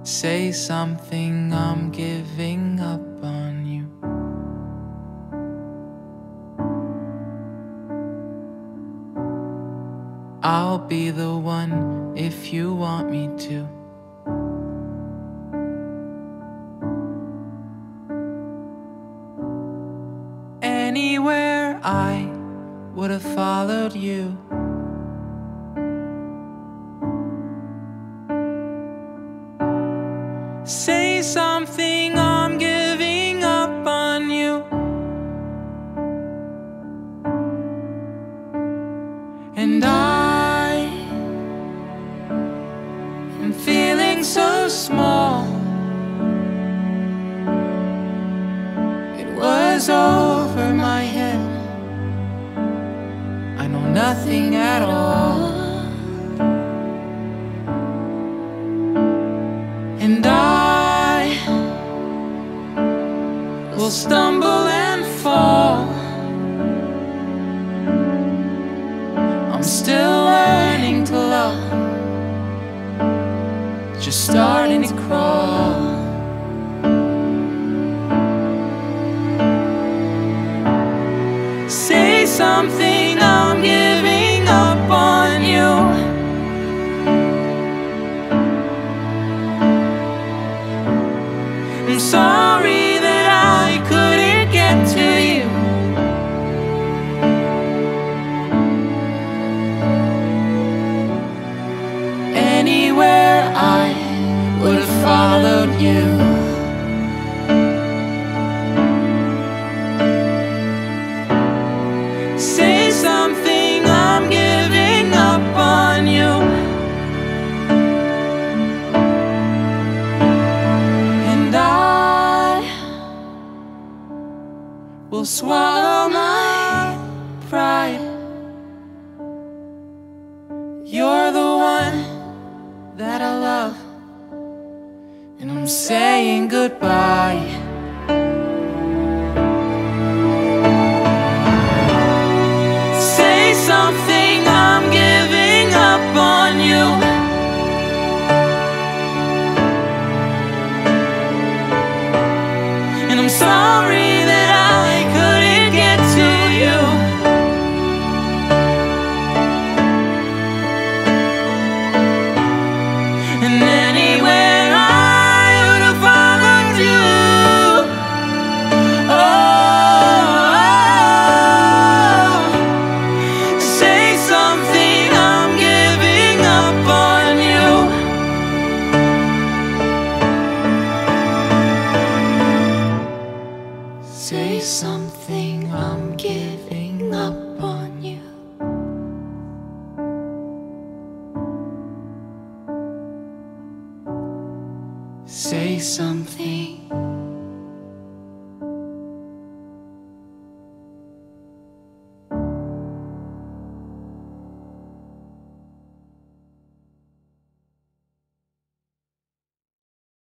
Say something, I'm giving up on you. I'll be the one if you want me to. Anywhere I would have followed you. Say something, I'm giving up on you. And I am feeling so small. It was over my head. I know nothing at all. And I will stumble and fall. I'm still learning to love, just starting to crawl. Say something, I'm giving up on you. I'm sorry that I couldn't get to you. Anywhere I would have followed you. Say something, I'm giving up on you. And I will swallow my pride. You're the one that I love, and I'm saying goodbye.